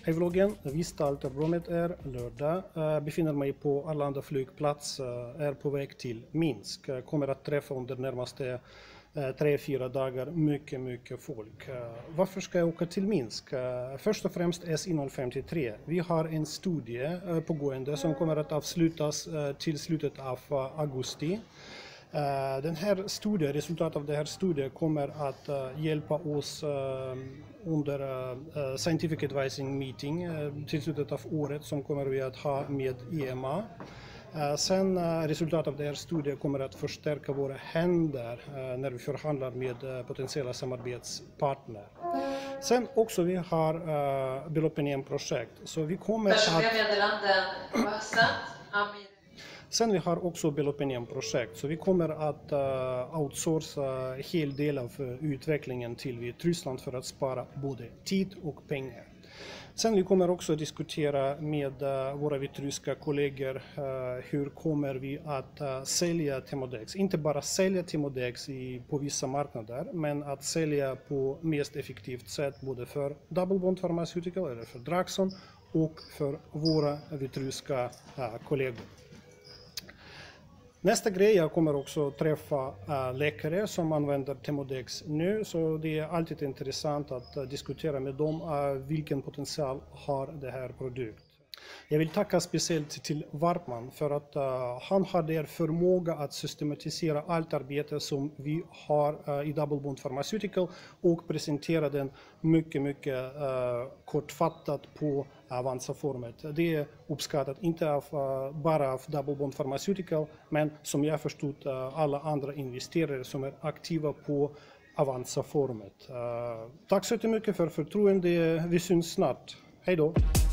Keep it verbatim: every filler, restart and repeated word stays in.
Hej vloggen, visst allt är bra med er, lördag. Uh, befinner mig på Arlanda flygplats, uh, är på väg till Minsk. Uh, kommer att träffa under närmaste uh, tre, fyra dagar mycket, mycket folk. Uh, varför ska jag åka till Minsk? Uh, först och främst S I noll femtiotre. Vi har en studie uh, pågående som kommer att avslutas uh, till slutet av uh, augusti. Uh, den här studien, resultatet av den här studien kommer att uh, hjälpa oss uh, under uh, Scientific Advising Meeting uh, till slutet av året som kommer vi att ha med E M A. Uh, sen uh, resultatet av den här studien kommer att förstärka våra händer uh, när vi förhandlar med uh, potentiella samarbetspartner. Sen också vi har uh, Belopinium-projekt. Så vi kommer Personliga att... meddelanden var sänt. Amin. Sen vi har också Belopinium-projekt, så vi kommer att uh, outsourca hel del av uh, utvecklingen till Vitryssland för att spara både tid och pengar. Sen vi kommer också att diskutera med uh, våra vitryska kollegor uh, hur kommer vi att uh, sälja Timodex. Inte bara sälja Timodex i, på vissa marknader, men att sälja på mest effektivt sätt både för Double Bond Pharmaceutical eller för Draxon och för våra vitryska uh, kollegor. Nästa grej, jag kommer också träffa uh, läkare som använder Timodex nu, så det är alltid intressant att uh, diskutera med dem uh, vilken potential har det här produkt. Jag vill tacka speciellt till Wartman för att uh, han har der förmåga att systematisera allt arbete som vi har uh, i Double Bond Pharmaceutical och presentera den mycket, mycket uh, kortfattat på Avanza-formet. Det är uppskattat inte av, uh, bara av Double Bond Pharmaceutical, men som jag förstått uh, alla andra investerare som är aktiva på Avanza-formet. Uh, tack så mycket för förtroende. Vi syns snart. Hej då!